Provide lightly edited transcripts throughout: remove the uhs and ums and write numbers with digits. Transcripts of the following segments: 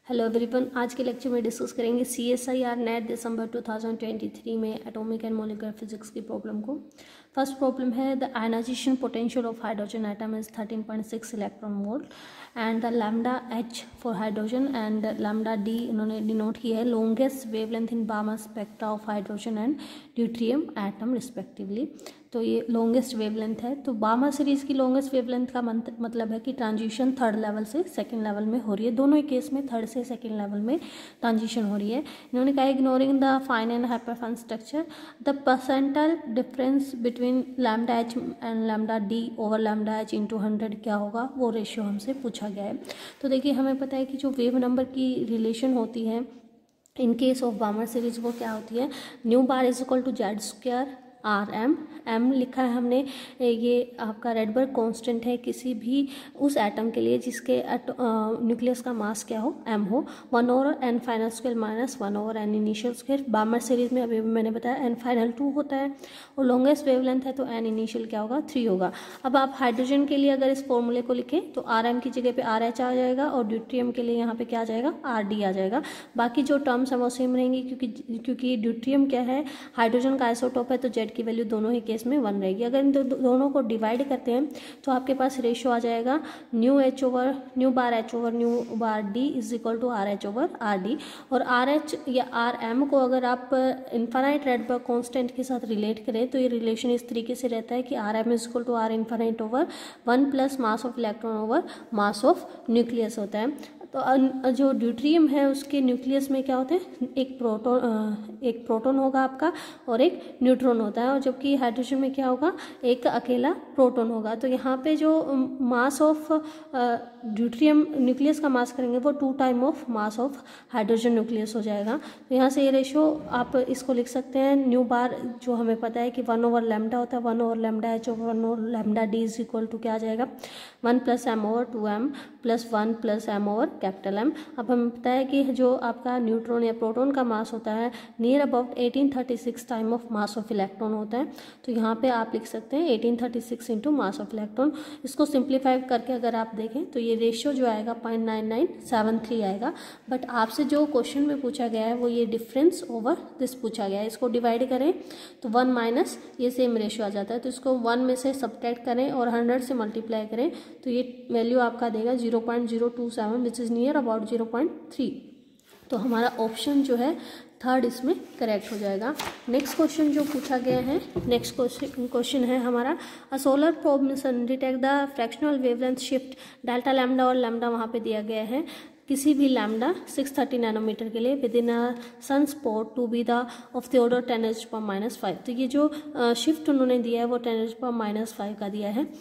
Hello everyone, आज के lecture में डिस्कस करेंगे CSIR नेट दिसंबर 2023 में एटॉमिक एंड मॉलिक्यूलर फिजिक्स की प्रॉब्लम को। फर्स्ट प्रॉब्लम है the ionization potential of hydrogen atom is 13.6 electron volt and the lambda H for hydrogen and lambda D इन्होंने डिनोट किया है longest wavelength in Balmer spectra of hydrogen and deuterium atom respectively. तो ये longest wavelength है। तो बामा series की longest wavelength का मतलब है कि ट्रांजिशन थर्ड लेवल से सेकंड लेवल में हो रही है। दोनों ही केस में थर्ड से सेकंड लेवल में ट्रांजिशन हो रही है। इन्होंने कहा ignoring the fine and hyperfine structure the percentile difference between lambda H and lambda D over lambda H into 100 क्या होगा, वो रेशियो हमसे पूछा गया है। तो देखिए हमें पता है कि जो वेव नंबर की रिलेशन होती है in case of Balmer series वो क्या होती है, nu bar is equal to Z square RM लिखा है हमने। ये आपका रेडबर्ग कांस्टेंट है किसी भी उस एटम के लिए जिसके न्यूक्लियस का मास क्या हो, m हो। 1 over n final square minus 1 over n initial square. Balmer series में अभी मैंने बताया n फाइनल 2 होता है और लॉन्गेस्ट वेवलेंथ है तो n इनिशियल क्या होगा, 3 होगा। अब आप हाइड्रोजन के लिए अगर इस फॉर्मूले को लिखें तो RM की जगह पे RH आ जाएगा और ड्यूट्रियम के लिए यहाँ पे क्या आ जाएगा, RD आ जाएगा। बाकी जो टर्म्स है वो सेम रहेंगी क्योंकि ड्यूट्रियम क्या है, हाइड्रोजन का आइसोटोप है तो जेड की वैल्यू दोनों ही केस में 1 रहेगी। अगर इन दोनों को डिवाइड करते हैं तो आपके पास रेशियो आ जाएगा nu bar H over nu bar D is equal to RH over RD। और RH या RM को अगर आप इन्फानाइट रेडबर्ग कांस्टेंट के साथ रिलेट करें तो ये रिलेशन इस तरीके से रहता है कि RM is equal to R infinite over 1 plus mass of electron over mass of nucleus होता है। तो जो ड्यूट्रियम है उसके न्यूक्लियस में क्या होते हैं, एक प्रोटॉन होगा आपका और एक न्यूट्रॉन होता है, और जबकि हाइड्रोजन में क्या होगा, एक अकेला प्रोटॉन होगा। तो यहाँ पे जो मास ऑफ ड्यूट्रियम न्यूक्लियस का मास करेंगे वो 2 time of mass of hydrogen nucleus हो जाएगा। तो यहाँ से ये रेशियो आप इसको लिख सकते हैं, न्यू बार जो हमें पता है कि 1 ओवर लैम्डा होता है, 1 over lambda H over 1 over lambda D is equal to क्या आ जाएगा, 1 plus m over 2m plus 1 plus m over capital M। अब हमें पता है कि जो आपका न्यूट्रॉन या प्रोटॉन का मास होता है near about 1836 time of mass of electron होता है। तो यहाँ पे आप लिख सकते हैं 1836 इंटू मास ऑफ इलेक्ट्रॉन। इसको सिंप्लीफाई करके अगर आप देखें तो ये रेशियो जो आएगा 0.9973 आएगा। बट आपसे जो क्वेश्चन में पूछा गया है वो ये डिफरेंस ओवर दिस पूछा गया है। इसको डिवाइड करें तो 1 माइनस ये सेम रेशियो आ जाता है, तो इसको 1 में से सब्ट्रैक्ट करें और 100 से मल्टीप्लाई करें तो ये वैल्यू आपका देगा 0.027 विच इज नियर अबाउट 0.3। तो हमारा ऑप्शन जो है थर्ड इसमें करेक्ट हो जाएगा। नेक्स्ट क्वेश्चन जो पूछा गया है, नेक्स्ट क्वेश्चन है हमारा a solar probe mission detect the fractional wavelength shift delta lambda, और लैम्डा वहाँ पे दिया गया है किसी भी लैम्डा 630 नैनोमीटर के लिए within a sunspot to be the of the order 10⁻⁻⁵। तो ये जो शिफ्ट उन्होंने दिया है वो 10⁻⁵ का दिया है।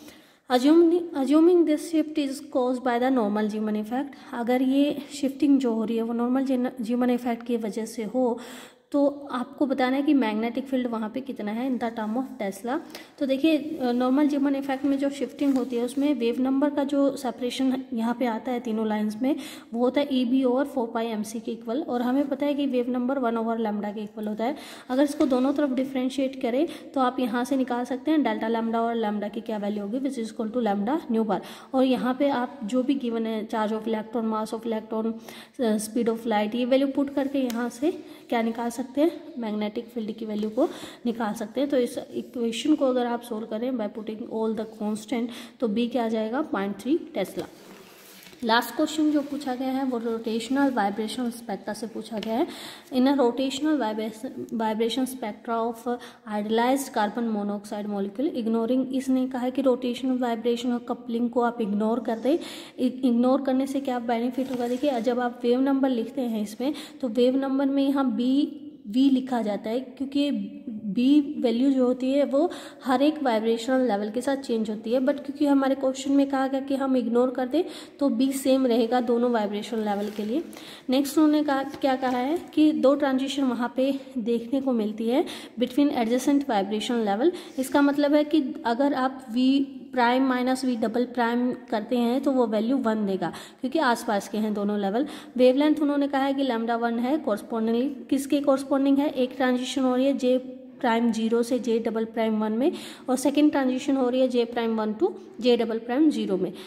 Assuming this shift is caused by the normal Zeeman effect, अगर ये शिफ्टिंग जो हो रही है वो नॉर्मल जीमन इफेक्ट की वजह से हो तो आपको बताना है कि मैग्नेटिक फील्ड वहाँ पे कितना है in the term of tesla. तो देखिए नॉर्मल जीमन इफेक्ट में जो शिफ्टिंग होती है उसमें वेव नंबर का जो सेपरेशन यहाँ पे आता है तीनों लाइंस में वो होता है EB ओवर 4πmc के इक्वल, और हमें पता है कि वेव नंबर 1 ओवर लैम्डा के इक्वल होता है। अगर इसको दोनों तरफ डिफ्रेंशिएट करें तो आप यहाँ से निकाल सकते हैं डेल्टा लैम्डा और लैम्डा की क्या वैल्यू होगी, which is equal to lambda nu bar. और यहाँ पे आप जो भी गिवन है charge of electron, mass of electron, speed of light, ये वैल्यू पुट करके यहाँ से क्या निकाल सकते हैं, मैग्नेटिक फील्ड की वैल्यू को निकाल सकते हैं। तो इस इक्वेशन को अगर आप सोल्व करें by putting all the constant तो B क्या आ जाएगा, 0.3 टेस्ला। लास्ट क्वेश्चन जो पूछा गया है वो रोटेशनल वाइब्रेशनल स्पेक्ट्रा से पूछा गया है। In a rotational vibration spectra of idealized carbon monoxide molecule ignoring, इसने कहा है कि रोटेशनल वाइब्रेशन और कपलिंग को आप इग्नोर कर दें। इग्नोर करने से क्या बेनिफिट होगा, देखिए जब आप वेव नंबर लिखते हैं इसमें तो वेव नंबर में यहाँ V लिखा जाता है क्योंकि B वैल्यू जो होती है वो हर एक वाइब्रेशनल लेवल के साथ चेंज होती है। बट क्योंकि हमारे क्वेश्चन में कहा गया कि हम इग्नोर कर दें तो B सेम रहेगा दोनों वाइब्रेशनल लेवल के लिए। नेक्स्ट उन्होंने क्या कहा है कि 2 ट्रांजिशन वहाँ पे देखने को मिलती है बिटवीन एडजेसेंट वाइब्रेशनल लेवल। इसका मतलब है कि अगर आप V prime minus V double prime करते हैं तो वो वैल्यू 1 देगा क्योंकि आसपास के हैं दोनों लेवल। वेवलेंथ उन्होंने कहा है कि लैम्डा 1 है, कॉरस्पॉन्डिंगली किसके कॉरस्पॉन्डिंग है, एक ट्रांजिशन हो रही है J प्राइम 0 से J डबल प्राइम 1 में और सेकेंड ट्रांजिशन हो रही है J prime 1 to J double prime 0 में।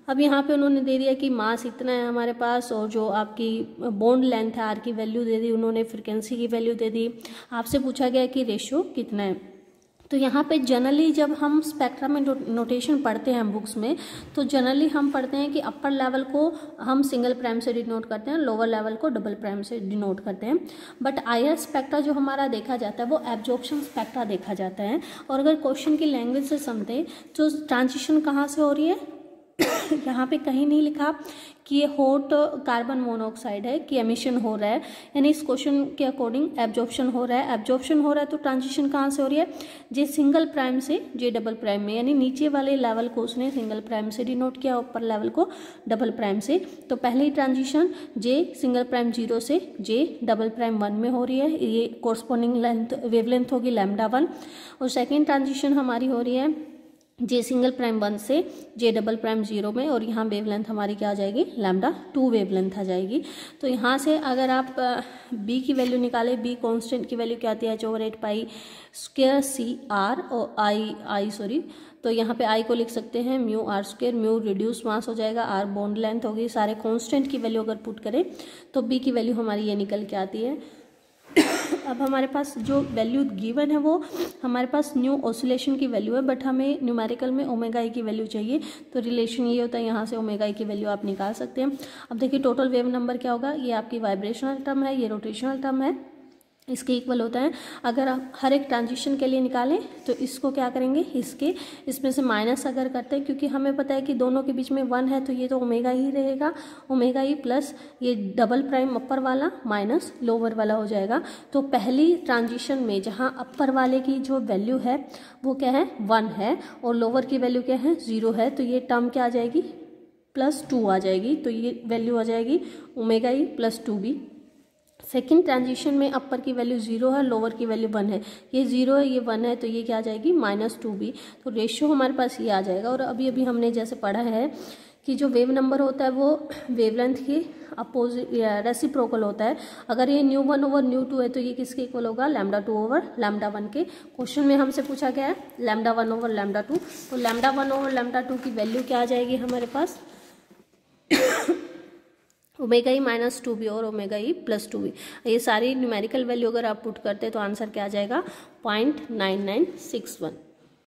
अब यहाँ पे उन्होंने दे दिया कि मास इतना है हमारे पास, और जो आपकी बॉन्ड लेंथ है आर की वैल्यू दे दी उन्होंने, फ्रिक्वेंसी की वैल्यू दे दी, आपसे पूछा गया कि रेशियो कितना है। तो यहाँ पे जनरली जब हम स्पेक्ट्रा में नोटेशन पढ़ते हैं बुक्स में, तो जनरली हम पढ़ते हैं कि अपर लेवल को हम सिंगल प्राइम से डिनोट करते हैं, लोअर लेवल को डबल प्राइम से डिनोट करते हैं। बट आईआर स्पेक्ट्रा जो हमारा देखा जाता है वो एब्जॉर्प्शन स्पेक्ट्रा देखा जाता है। और अगर क्वेश्चन की लैंग्वेज से समझें तो ट्रांजिशन कहाँ से हो रही है यहाँ पे कहीं नहीं लिखा कि ये हॉट कार्बन मोनोऑक्साइड है कि एमिशन हो रहा है, यानी इस क्वेश्चन के अकॉर्डिंग एब्जॉर्प्शन हो रहा है। एब्जॉर्प्शन हो रहा है तो ट्रांजिशन कहाँ से हो रही है, जे सिंगल प्राइम से जे डबल प्राइम में, यानी नीचे वाले लेवल को उसने सिंगल प्राइम से डिनोट किया, ऊपर लेवल को डबल प्राइम से। तो पहली ट्रांजिशन जे सिंगल प्राइम 0 से जे डबल प्राइम 1 में हो रही है, ये कोरस्पॉन्डिंग लेंथ वेवलेंथ होगी λ1। और सेकेंड ट्रांजिशन हमारी हो रही है जे सिंगल प्राइम 1 से जे डबल प्राइम 0 में, और यहाँ वेवलेंथ हमारी क्या आ जाएगी, λ2 वेवलेंथ आ जाएगी। तो यहाँ से अगर आप b की वैल्यू निकालें, b कांस्टेंट की वैल्यू क्या आती है h/8 pi square C R और आई तो यहाँ पे i को लिख सकते हैं mu R square, mu reduce mass हो जाएगा, r बॉन्ड लेंथ होगी, सारे कांस्टेंट की वैल्यू अगर पुट करें तो b की वैल्यू हमारी ये निकल के आती है। अब हमारे पास जो वैल्यू गिवन है वो हमारे पास न्यू ऑसिलेशन की वैल्यू है, बट हमें न्यूमेरिकल में ओमेगा ई की वैल्यू चाहिए। तो रिलेशन ये होता है, यहाँ से ओमेगा ई की वैल्यू आप निकाल सकते हैं। अब देखिए टोटल वेव नंबर क्या होगा, ये आपकी वाइब्रेशनल टर्म है, ये रोटेशनल टर्म है, इसके इक्वल होता है। अगर आप हर एक ट्रांजिशन के लिए निकालें तो इसको क्या करेंगे, इसमें से माइनस अगर करते हैं, क्योंकि हमें पता है कि दोनों के बीच में 1 है तो ये तो ओमेगा ही रहेगा, ओमेगा ही प्लस ये डबल प्राइम अपर वाला माइनस लोअर वाला हो जाएगा। तो पहली ट्रांजिशन में जहाँ अपर वाले की जो वैल्यू है वो क्या है 1 है और लोअर की वैल्यू क्या है 0 है, तो ये टर्म क्या आ जाएगी +2 आ जाएगी, तो ये वैल्यू आ जाएगी ओमेगा ही +2b। सेकेंड ट्रांजिशन में अपर की वैल्यू 0 है, लोअर की वैल्यू 1 है, ये 0 है ये 1 है, तो ये क्या आ जाएगी -2b। तो रेशियो हमारे पास ये आ जाएगा। और अभी अभी हमने जैसे पढ़ा है कि जो वेव नंबर होता है वो वेवलेंथ की अपोजिट रेसिप्रोकल होता है। अगर ये μ1/μ2 है तो ये किसके इक्वल होगा, λ2/λ1 के। क्वेश्चन में हमसे पूछा गया है λ1/λ2, तो λ1/λ2 की वैल्यू क्या आ जाएगी हमारे पास ओमेगा ई -2b और ओमेगा ई +2b। ये सारी न्यूमेरिकल वैल्यू अगर आप पुट करते हैं तो आंसर क्या आ जाएगा 0.9961।